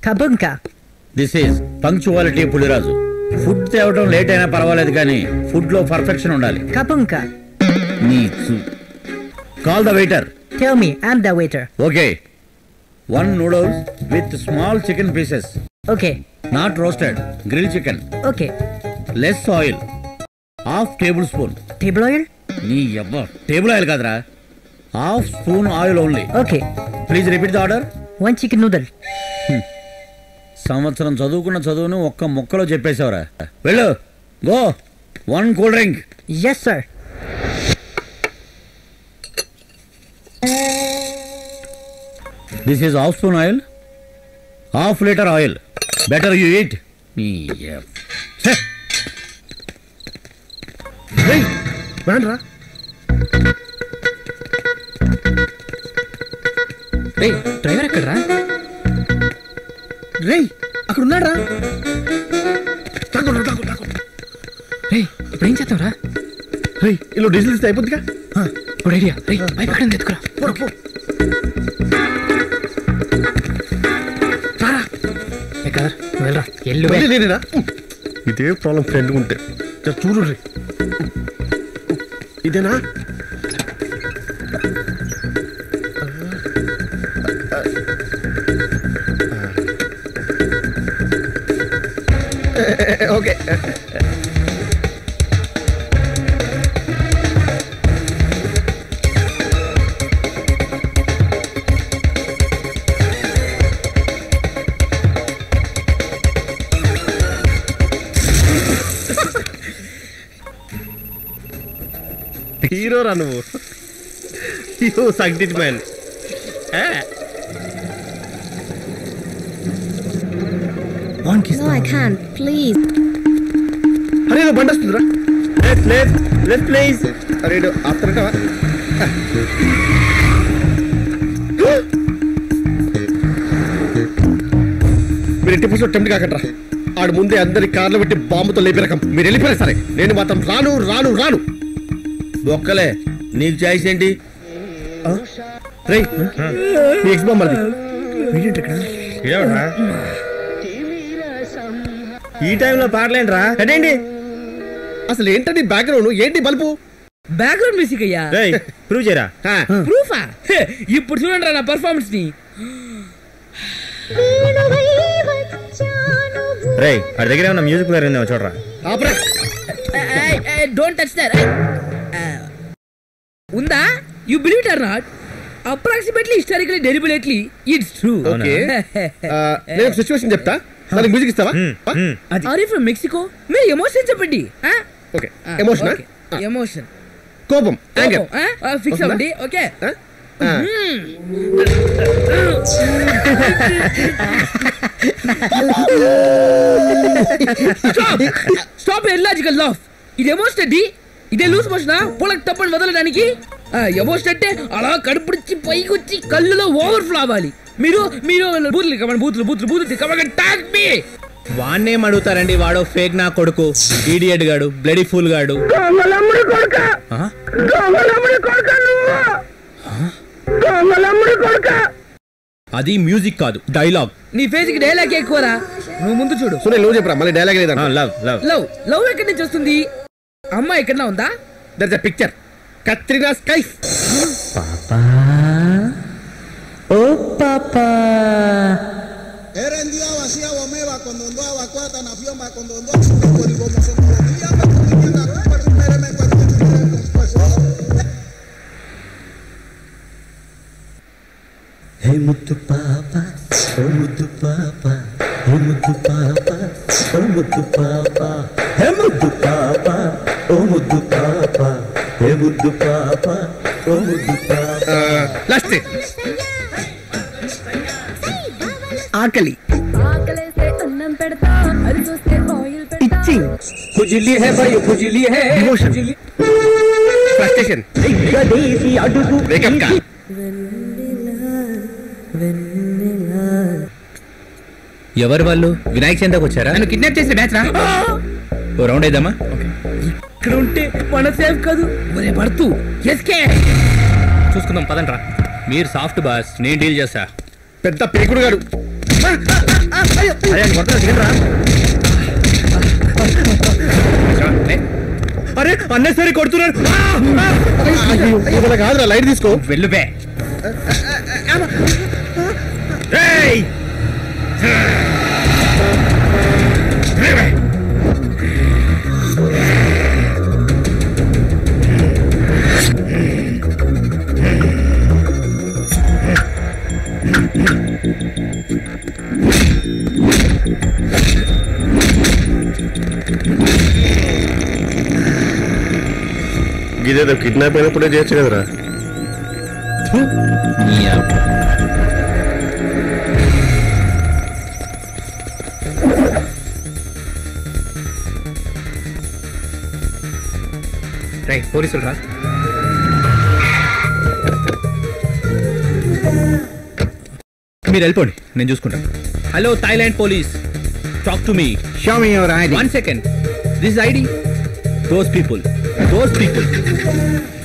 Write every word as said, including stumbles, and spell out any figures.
Kabunka. This is punctuality Puliraju. Food తేవడం late అయినా పర్వాలేదు కానీ ఫుడ్ లో పర్ఫెక్షన్ ఉండాలి. Kabunka. నీచు. Call the waiter. Tell me, I'm the waiter. Okay. One noodles with small chicken pieces. Okay. Not roasted. Grilled chicken. Okay. Less oil. Half tablespoon. Table oil? నీ యవ్వ table oil కాదురా. Half spoon oil only. Okay. Please repeat the order. One chicken noodle. సంవత్సరం చదువుకున్న చదువును ఒక్క ముక్కలో చెప్పేశావురా. వెళ్ళు. Go. One cool drink. Yes, sir. This is half spoon oil. Half liter oil. Better you eat. Yeah. Hey, Vandra. Hey, driver ekkadra? Hey, అక్కడ ఉన్నాడా? తాగు తాగు తాగు. Hey, ఇప్పుడు ఏం చేద్దాంరా? Hey, ఇల్లు డీజిల్ ఇస్తే అయిపోద్దిగా? హ, గుడ్ ఐడియా. Hey, పైప్ ఎక్కడ ఎత్తుకురా. పో పో. రారా. ఏ కదర్, నువ్వు వెళ్ళరా. ఎల్లు వెళ్ళి నేనేనా? ఇదే ప్రాబ్లం ఫ్రెండ్ ఉంటే. జర చూడు రే. ఇదేనా? ఓకే. హీరో రా నువ్వు. You succeed man. One kiss. No, I can't. Please. అరే బండి వస్తుందిరా. Left left left please. అరే ఆపుతారంటావా? మీరు ఎట్టి పర్సెంట్ టెంప్ట్ కాకట్రా. ఆడు ముందే అందరి కార్లు పెట్టి బాంబుతో లేపే రకం. మీరు వెళ్ళిపోయినా సరే నేను మాత్రం రాను రాను రాను. ఒక్కలే నీకు చాయిస్ ఏంటి? రే నీ ఎక్స్ బాంబర్ది ఈ టైంలో పాటలేంట్రా? కదండి అసలు ఏంటండి బ్యాక్గ్రౌండ్ ఏంటి బల్బు? బ్యాక్గ్రౌండ్ మ్యూజిక్ అయ్యా. ప్రూవ్ చేయరా. ప్రూఫా? ఇప్పుడు చూడండి రా నా పర్ఫార్మెన్స్ ని. రే వాడి దగ్గర ఏమన్నా మ్యూజిక్ ప్లేయర్ ఉందేమో చూడరా. Don't touch that. ఉందా? You believe it or not, approximately historically deliberately it's true. Okay నేను ఒక సిచువేషన్ చెప్తా, దానికి మ్యూజిక్ ఇస్తావా? Are you from Mexico? మీరు ఎమోషన్ చెప్పండి. ఓకే ఎమోషన్ ఎమోషన్ కోపం యాంగర్ ఫిక్స్ అవ్వండి. Okay stop stop illogical laugh. ఇది ఎమోషన్ అండి, ఇదే లూజ్ మోషనా పొలక్ తప్పని వదలడానికి? ఎమోషన్ అంటే అలా కడుపుడిచ్చి పైకి వచ్చి కళ్ళులో ఓవర్ఫ్లో అవ్వాలి. మీరు మీరు బూతులు కమన్ బూతులు బూతులు బూతులు కమన్ టాక్ మీ. వాన్నేం అడుగుతారండి, వాడో ఫేక్ నా కొడుకు, ఈడియట్ గాడు, బ్లడీ ఫూల్ గాడు. అది మ్యూజిక్ కాదు, డైలాగ్. నీ ఫేస్ కి డైలాగ్ ఎక్కువరా. నువ్వు ముందు చూడు. సునీల్ నువ్వు చెప్పరా, మళ్ళీ డైలాగ్ లేదా? లవ్ లవ్ లవ్ లవ్ ఎక్కడి నుంచి వస్తుంది? అమ్మ ఎక్కడన్నా ఉందా? That is a picture. Katrina Kaif. పాపా ఓ పాపా Era en día vacía o meva cuando ando a vacuata na fioma cuando ando a subir por el gomo son como día me cuidan la ropa que mere me cuento que mere con pues. Hey mutu papa, oh mutu papa, hey mutu papa, oh mutu papa, hey mutu papa, oh mutu papa, hey mutu papa, oh mutu papa. Last ఆకలి ఆకలేస్తే అన్నం పెడతా, అరిచొస్తే oil పెడతా. Itching ఖుజిలి హై భయ్ ఖుజిలి హై. ఎమోషన్ ఫ్రస్ట్రేషన్ గదేసి అడుగు వేకప్ కాల్. ఎవరు వాళ్ళు? వినాయక చందకు వచ్చారా? నన్ను కిడ్నాప్ చేసిన బ్యాచ్ రా. ఓ రౌండ్ వేద్దామా? ఇక్కడ ఉంటే మన సేఫ్ కాదు. ఒరే భర్తు ఎస్కే చూసుకుందాం పదండ్రా. మీరు సాఫ్ట్ బాస్, నేను డీల్ చేస్తా. పెద్ద పేకుడు గాడు. అరే అన్నసరి కొడుతున్నారు. కాదురా లైట్ తీసుకో. వెళ్ళు బే. ఇదేదో కిడ్నాప్ అయినప్పుడే చేయొచ్చు కదరా. రైట్ పోలీసులు రా. మీరు వెళ్ళిపోండి, నేను చూసుకుంటాను. Hello Thailand police, talk to me. Show me your I D. One second. This I D. Those people. Those people.